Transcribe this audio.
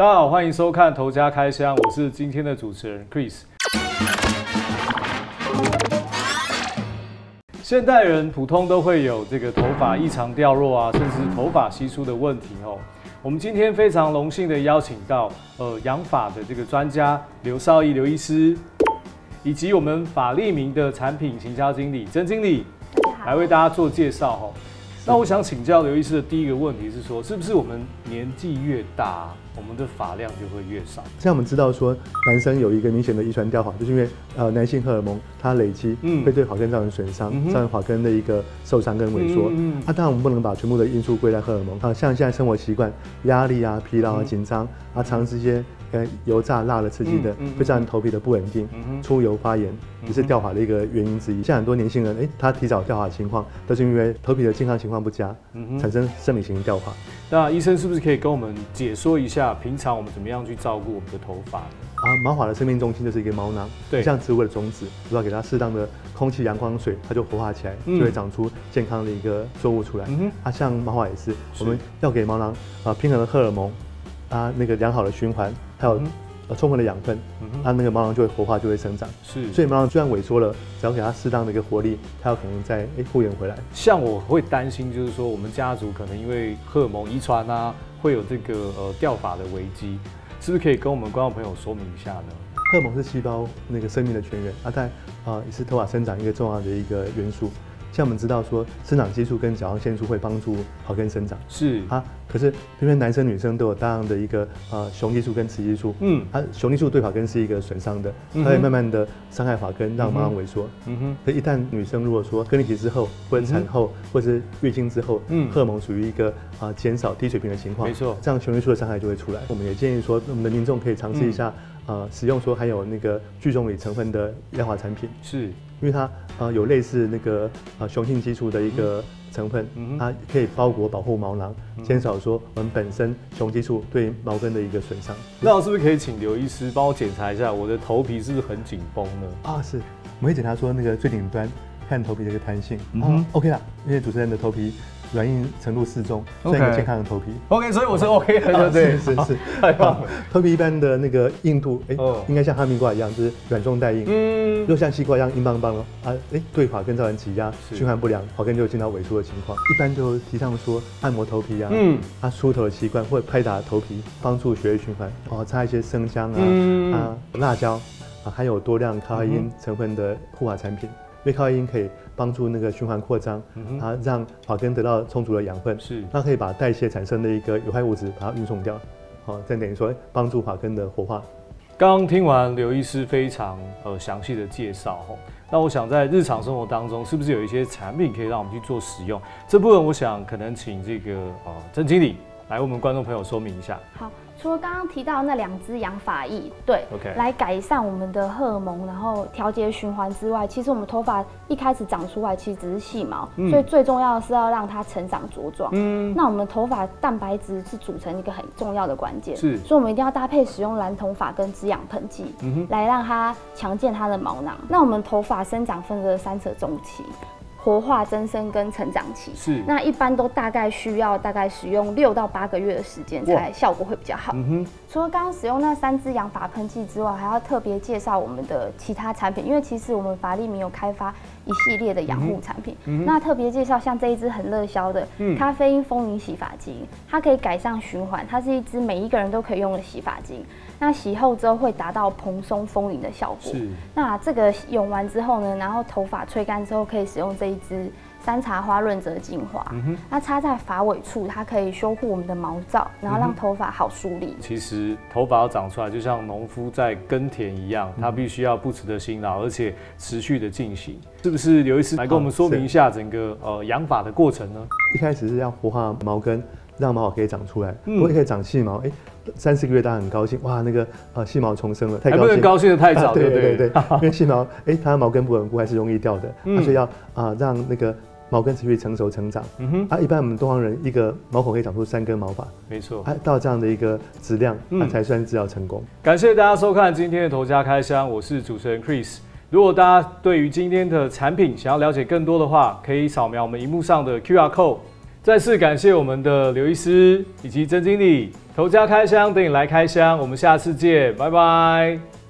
大家好，欢迎收看《头家开箱》，我是今天的主持人 Chris。现代人普通都会有这个头发异常掉落啊，甚至头发稀疏的问题哦。我们今天非常荣幸的邀请到养发的这个专家刘少义刘医师，以及我们法利明的产品行销经理曾经理来为大家做介绍哦。那我想请教刘医师的第一个问题是说，是不是我们年纪越大，我们的发量就会越少？ 像我们知道说，男生有一个明显的遗传掉发，就是因为男性荷尔蒙它累积会对发根造成损伤，造成发根的一个受伤跟萎缩。当然我们不能把全部的因素归在荷尔蒙啊，像现在生活习惯、压力啊、疲劳啊、紧张啊，长时间油炸辣的刺激的，会造成头皮的不稳定、出油发炎，也是掉发的一个原因之一。像很多年轻人，他提早掉发的情况，都是因为头皮的健康情况不佳，产生生理型掉发。 那医生是不是可以跟我们解说一下，平常我们怎么样去照顾我们的头发呢？ 毛发的生命中心就是一个毛囊，对，像植物的种子，如果给它适当的空气、阳光、水，它就活化起来，就会长出健康的一个作物出来。像毛发也是，我们要给毛囊平衡的荷尔蒙，那个良好的循环，还有充分的养分，那个毛囊就会活化，就会生长。是，所以毛囊就算萎缩了，只要给它适当的一个活力，它有可能再复原回来。 像我会担心，就是说我们家族可能因为荷尔蒙遗传啊，会有这个掉发的危机，是不是可以跟我们观众朋友说明一下呢？ 荷尔蒙是细胞那个生命的泉源，但也是头发生长一个重要的一个元素。像我们知道说，生长激素跟甲状腺素会帮助发根生长，是可是偏偏男生女生都有大量的一个雄激素跟雌激素，雄激素对发根是一个损伤的，它会慢慢的伤害发根，让毛囊萎缩。可一旦女生如果说更年期之后，或者产后，或者是月经之后，荷尔蒙属于一个减少低水平的情况，没错，这样雄激素的伤害就会出来。我们也建议说，我们的民众可以尝试一下使用说含有那个聚棕榈成分的养发产品，是。因为它有类似那个雄性激素的一个成分，它可以包裹保护毛囊，减少说我们本身雄激素对毛根的一个损伤。 那我是不是可以请刘医师帮我检查一下我的头皮是不是很紧绷呢？ 是，我们会检查说那个最顶端看头皮的一个弹性，OK 啦，因为主持人的头皮软硬程度适中，算一个健康的头皮。 OK， 所以我是 OK 的，对， 是，太棒了。头皮一般的那个硬度，应该像哈密瓜一样，就是软中带硬。如果像西瓜一样硬邦邦对发根造成挤压，循环不良，发根就会进到萎缩的情况。一般就提倡说按摩头皮梳头的习惯，或者拍打头皮，帮助血液循环。擦一些生姜辣椒含有多量咖啡因成分的护发产品。因为咖啡因可以帮助那个循环扩张，让发根得到充足的养分，是，它可以把代谢产生的一个有害物质把它运送掉，这样等于说帮助发根的活化。 刚刚听完刘医师非常详细的介绍那我想在日常生活当中，是不是有一些产品可以让我们去做使用？这部分我想可能请这个曾经理来为我们观众朋友说明一下。好。 除了刚刚提到那2支养发液，对，来改善我们的荷尔蒙，然后调节循环之外，其实我们头发一开始长出来其实只是细毛，所以最重要的是要让它成长茁壮。那我们头发蛋白质是组成一个很重要的关键，是，所以我们一定要搭配使用蓝铜发根滋养喷剂，来让它强健它的毛囊。那我们头发生长分了3个周期。活化、增生跟成长期是，那一般都大概需要使用6到8个月的时间，才效果会比较好。除了刚刚使用那3支养发喷剂之外，还要特别介绍我们的其他产品，因为其实我们法利明有开发一系列的养护产品。那特别介绍像这一支很热销的咖啡因丰盈洗发精，它可以改善循环，它是一支每一个人都可以用的洗发精。那洗后之后会达到蓬松丰盈的效果。那这个用完之后呢，然后头发吹干之后，可以使用这一支山茶花润泽精华。那擦在发尾处，它可以修护我们的毛躁，然后让头发好梳理。 其实头发要长出来，就像农夫在耕田一样，他必须要不辞的辛劳，而且持续的进行。是不是刘医师来跟我们说明一下整个养发的过程呢？ 一开始是要活化毛根，让毛发可以长出来，不过可以长细毛，3、4个月大家很高兴，哇，那个细毛重生了，太高兴， 还不能高兴的太早，对不对？ 因为细毛它毛根不稳固，还是容易掉的，所以要让那个毛根持续成熟成长。一般我们东方人一个毛孔可以长出3根毛发，没错，到这样的一个质量，才算治疗成功。 感谢大家收看今天的头家开箱，我是主持人 Chris。如果大家对于今天的产品想要了解更多的话，可以扫描我们荧幕上的 QR code。 再次感谢我们的刘医师以及曾经理，头家开箱等你来开箱，我们下次见，拜拜。